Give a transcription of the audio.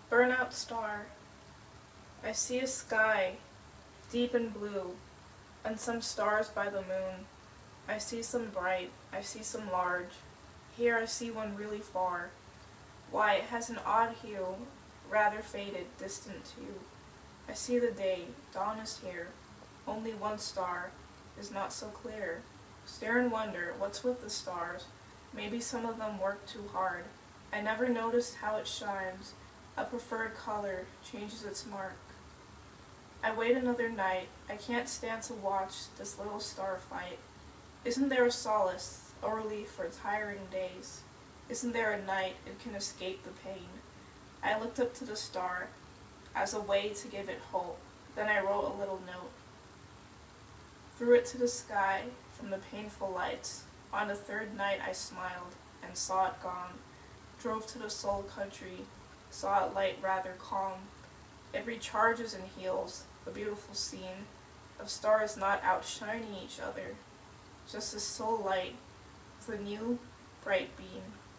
Burnout star. I see a sky, deep and blue, and some stars by the moon. I see some bright, I see some large. Here I see one really far. Why, it has an odd hue, rather faded, distant too. I see the day, dawn is here. Only one star is not so clear. Stare and wonder, what's with the stars? Maybe some of them work too hard. I never noticed how it shines. A preferred color changes its mark. I wait another night. I can't stand to watch this little star fight. Isn't there a solace, a relief for tiring days? Isn't there a night it can escape the pain? I looked up to the star as a way to give it hope. Then I wrote a little note. Threw it to the sky from the painful lights. On the third night I smiled and saw it gone. Drove to the Seoul country, saw it light rather calm. It recharges and heals, the beautiful scene of stars not outshining each other, just a soul light with a new bright beam.